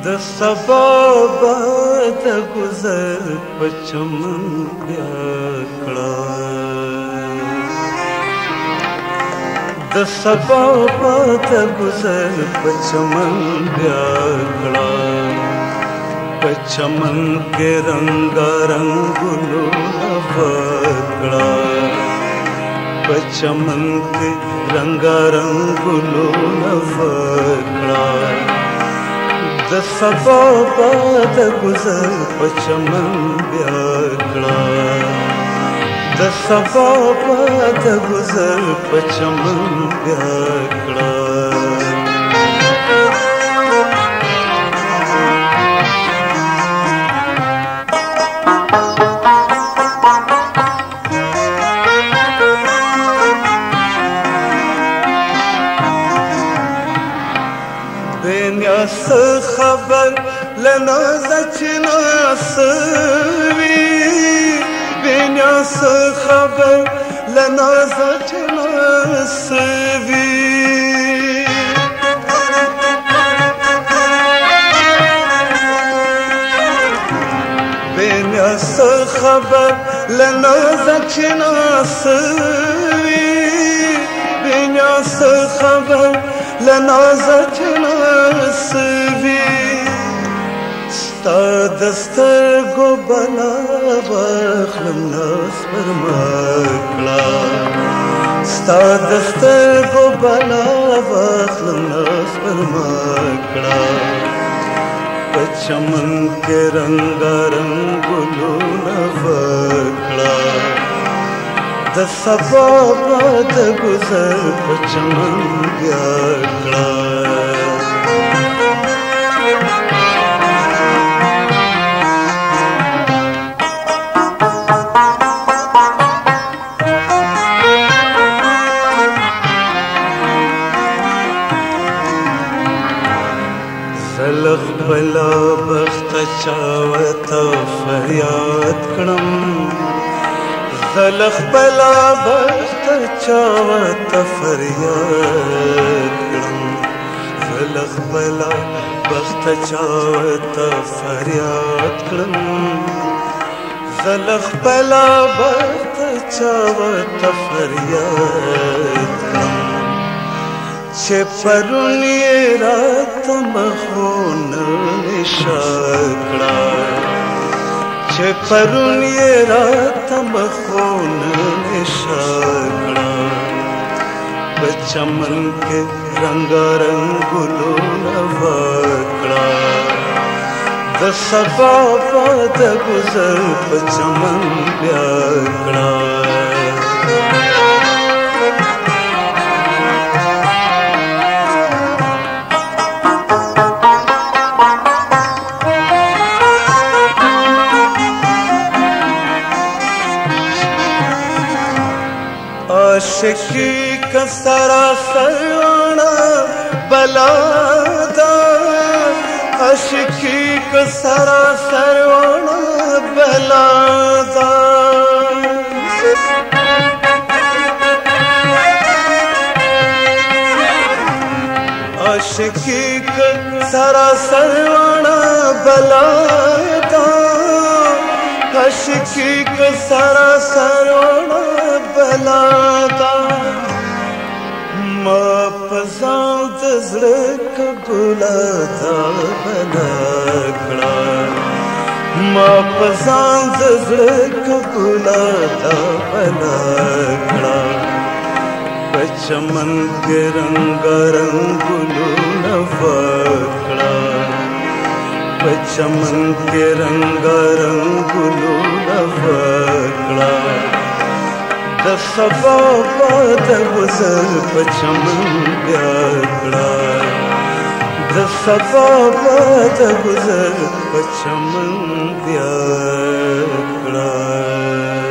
د سبا باد گذر په چمن بیا کړه د سبا باد گذر په چمن بیا کړه په چمن کې رنگا رنگونو وکړه په چمن کې رنگا رنگونو وکړه د سبا باد گذر په چمن بیا کړه د سبا باد گذر په چمن بیا کړه بینیاس خبر لنازچ ناسوی بینیاس خبر لنازچ ناسوی بینیاس خبر لنازچ ناسوی بینیاس خبر لنازچ ناسوی ستا دسترګو بلا واخلم ناز پر ما کړه ستا دسترګو بلا واخلم ناز پر ما کړه په چمن کې رنگا رنگونو وکړه د سبا باد گذر په چمن بیا کړه زلخ بلا بخت چاوتا فریاد کړم زلخ بلا بخت چاوتا فریاد کړم زلخ بلا بخت چاوتا فریاد کړم زلخ بلا بخت چاوتا فریاد کړم چې پرون یې راته مخونه نشه کړه چې پرون یې راته مخونه نشه کړه په چمن کې رنگا رنگونو وکړه د سبا باد گذر په چمن بیا کړه عاشقی کا سراسر وانا بلا دا عاشقی کا سراسر وانا بلا دا عاشقی کا سراسر وانا بلا دا عاشقی کا سراسر وانا بلا دا ما پزان د زړه کګولا دا بلا کړه ما پزان د زړه کګولا دا بلا کړه په چمن کې رنگا رنگونو وکړه په چمن کې رنگا رنگونو وکړه د سبا باد گذر په چمن بیا کړه د سبا باد گذر په چمن بیا کړه